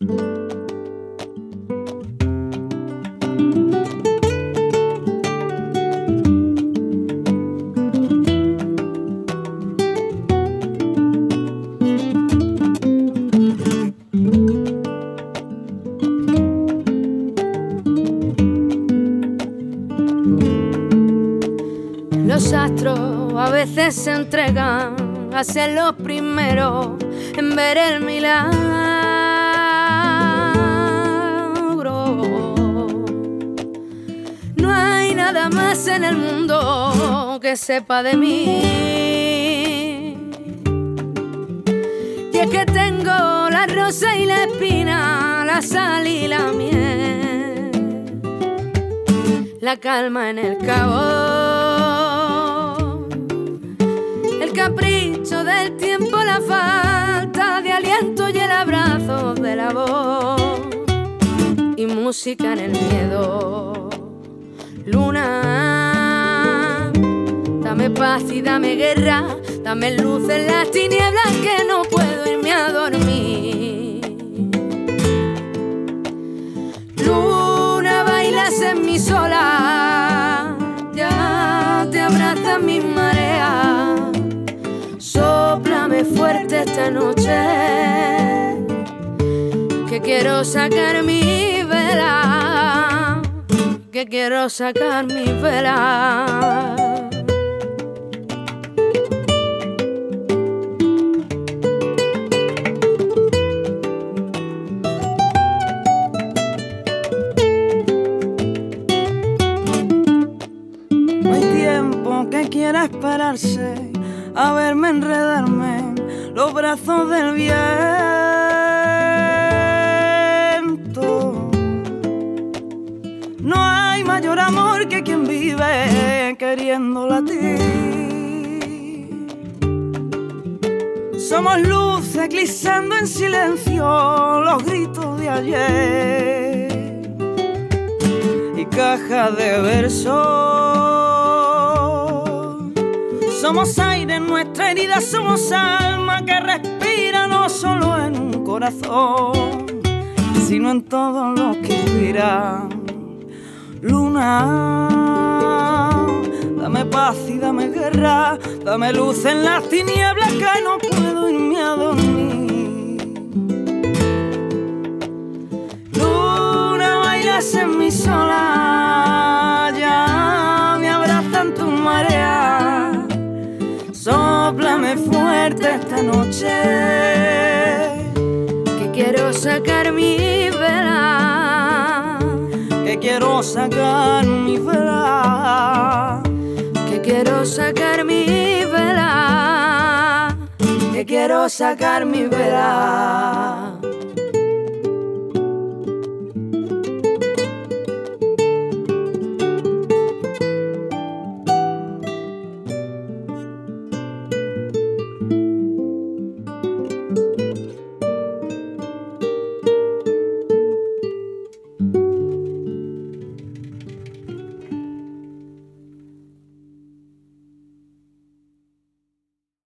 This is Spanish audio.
Los astros a veces se entregan a ser los primeros en ver el milagro. No hay nada más en el mundo que sepa de mí, y es que tengo la rosa y la espina, la sal y la miel, la calma en el cabo, el capricho del tiempo, la falta de aliento y el abrazo de la voz, y música en el miedo. Luna, dame paz y dame guerra, dame luz en las tinieblas que no puedo irme a dormir. Luna, bailas en mi sola, ya te abraza mi marea. Sóplame fuerte esta noche, que quiero sacar mi vela, que quiero sacar mi vela. No hay tiempo que quiera esperarse a verme enredarme en los brazos del viento. No hay mayor amor que quien vive queriendo latir. Somos luz eclipsando en silencio los gritos de ayer y cajas de versos. Somos aire en nuestra herida, somos alma que respira no solo en un corazón, sino en todo lo que inspira. Luna, dame paz y dame guerra, dame luz en las tinieblas que no puedo irme a dormir. Luna, bailas en mi sola, ya me abrazan tus mareas. Sóplame fuerte esta noche, que quiero sacar mi vela, que quiero sacar mi vela, que quiero sacar mi vela, que quiero sacar mi vela.